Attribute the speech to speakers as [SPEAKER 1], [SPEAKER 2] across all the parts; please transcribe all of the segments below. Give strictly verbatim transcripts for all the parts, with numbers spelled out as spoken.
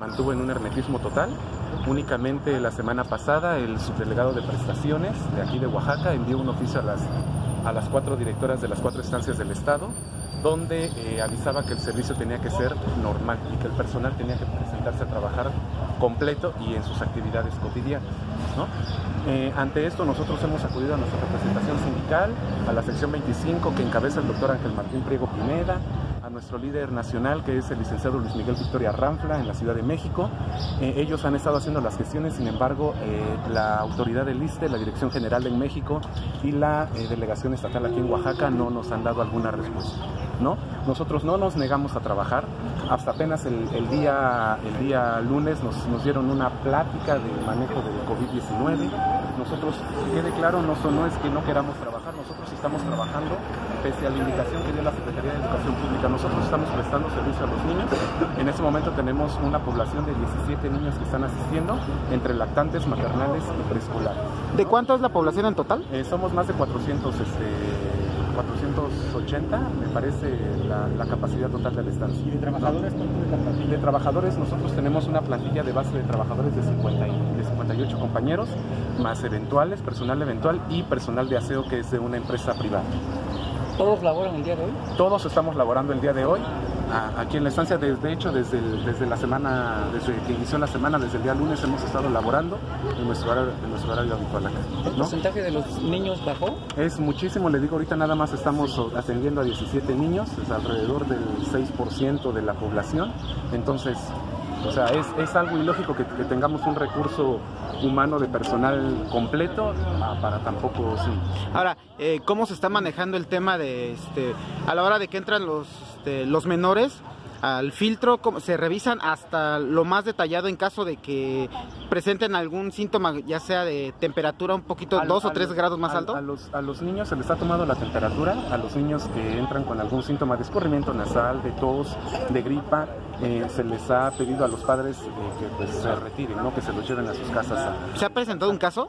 [SPEAKER 1] mantuvo en un hermetismo total. Únicamente la semana pasada el subdelegado de prestaciones de aquí de Oaxaca envió un oficio a las, a las cuatro directoras de las cuatro estancias del estado, donde eh, avisaba que el servicio tenía que ser normal y que el personal tenía que presentarse a trabajar completo y en sus actividades cotidianas, ¿no? Eh, ante esto nosotros hemos acudido a nuestra representación sindical, a la sección veinticinco que encabeza el doctor Ángel Martín Priego Pineda, a nuestro líder nacional que es el licenciado Luis Miguel Victoria Ramfla en la Ciudad de México. Eh, ellos han estado haciendo las gestiones, sin embargo eh, la autoridad del ISSSTE, la Dirección General en México y la eh, Delegación Estatal aquí en Oaxaca no nos han dado alguna respuesta, ¿no? Nosotros no nos negamos a trabajar, hasta apenas el, el, día, el día lunes nos, nos dieron una plática de manejo del COVID diecinueve. Nosotros, quede claro, no, no es que no queramos trabajar, nosotros estamos trabajando pese a la indicación que dio la Secretaría de Educación Pública. Nosotros estamos prestando servicio a los niños. En este momento tenemos una población de diecisiete niños que están asistiendo, entre lactantes, maternales y preescolares.
[SPEAKER 2] ¿De cuánto es la población en total?
[SPEAKER 1] Eh, somos más de cuatrocientos, este, cuatrocientos ochenta, me parece, la, la capacidad total de la estancia.
[SPEAKER 2] ¿Y de trabajadores?
[SPEAKER 1] ¿No? De trabajadores nosotros tenemos una plantilla de base de trabajadores de, cincuenta y, de cincuenta y ocho compañeros, más eventuales, personal eventual y personal de aseo que es de una empresa privada.
[SPEAKER 2] ¿Todos laboran el día de hoy?
[SPEAKER 1] Todos estamos laborando el día de hoy, a, aquí en la estancia. De, de hecho, desde, el, desde la semana, desde que inició la semana, desde el día lunes hemos estado laborando en nuestro horario, en nuestro horario habitual acá, ¿no?
[SPEAKER 2] ¿El porcentaje de los niños bajó?
[SPEAKER 1] Es muchísimo, le digo, ahorita nada más estamos atendiendo a diecisiete niños, es alrededor del seis por ciento de la población, entonces, o sea, es, es algo ilógico que, que tengamos un recurso humano de personal completo ah, para tampoco, sí.
[SPEAKER 2] Ahora, eh, ¿cómo se está manejando el tema de, este, a la hora de que entran los, este, los menores al filtro? ¿Cómo se revisan hasta lo más detallado en caso de que presenten algún síntoma, ya sea de temperatura un poquito, a, dos a o tres los, grados más
[SPEAKER 1] a,
[SPEAKER 2] alto?
[SPEAKER 1] A los, a los niños se les ha tomado la temperatura, a los niños que entran con algún síntoma de escurrimiento nasal, de tos, de gripa, eh, se les ha pedido a los padres eh, que pues, se retiren, ¿no? Que se los lleven a sus casas. A...
[SPEAKER 2] ¿Se ha presentado un caso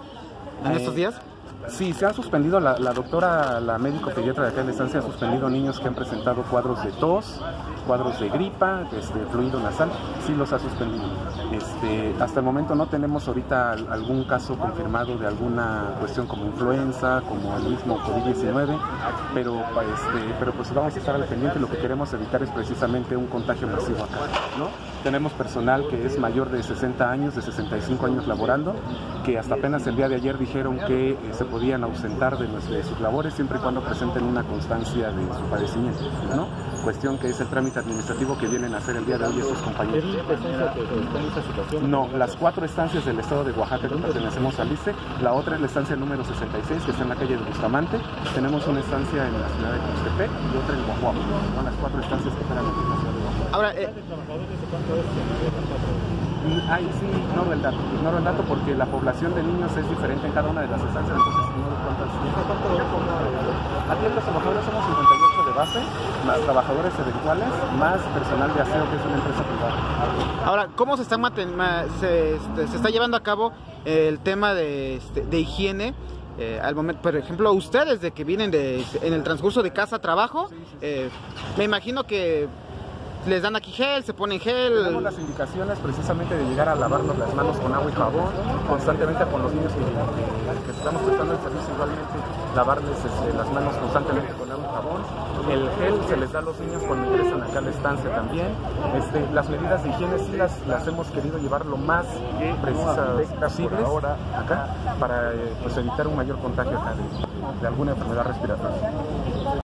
[SPEAKER 2] en eh, estos días?
[SPEAKER 1] Sí, se han suspendido, la, la doctora, la médico pediatra de acá en la estancia ha suspendido niños que han presentado cuadros de tos, cuadros de gripa, este, fluido nasal, sí los ha suspendido. Este, hasta el momento no tenemos ahorita algún caso confirmado de alguna cuestión como influenza, como el mismo COVID diecinueve, pero, este, pero pues vamos a estar al pendiente. Lo que queremos evitar es precisamente un contagio masivo acá, ¿no? Tenemos personal que es mayor de sesenta años, de sesenta y cinco años laborando, que hasta apenas el día de ayer dijeron que eh, se podían ausentar de, de sus labores siempre y cuando presenten una constancia de su padecimiento, ¿no? Cuestión que es el trámite administrativo que vienen a hacer el día de hoy estos compañeros.
[SPEAKER 2] ¿Es la estancia que está en esta situación?
[SPEAKER 1] No, las cuatro estancias del estado de Oaxaca que pertenecemos al ISSSTE, la otra es la estancia número sesenta y seis, que está en la calle de Bustamante, tenemos una estancia en la ciudad de Tuxtepec y otra en Guajuapan. Son las cuatro estancias que están en la ciudad de Guajuapan.
[SPEAKER 2] Ahora, eh...
[SPEAKER 1] Ay, sí, ignoro el dato, ignoro el dato porque la población de niños es diferente en cada una de las estancias, entonces ignoro cuántas. Aquí los trabajadores somos cincuenta y ocho de base, más trabajadores eventuales, más personal de aseo, que es una empresa privada.
[SPEAKER 2] Ahora, ¿cómo se está, se, este, se está llevando a cabo el tema de, este, de higiene? Eh, al momento, por ejemplo, ustedes de que vienen de, en el transcurso de casa a trabajo, sí, sí, sí. Eh, me imagino que les dan aquí gel, se ponen gel.
[SPEAKER 1] Tenemos las indicaciones precisamente de llegar a lavarnos las manos con agua y jabón, constantemente con los niños que, que, que estamos prestando el servicio, igualmente lavarles este, las manos constantemente con agua y jabón. El gel se les da a los niños cuando ingresan acá a la estancia también. Este, las medidas de higiene sí las, las hemos querido llevar lo más precisas posibles acá para eh, pues, evitar un mayor contagio acá de, de alguna enfermedad respiratoria.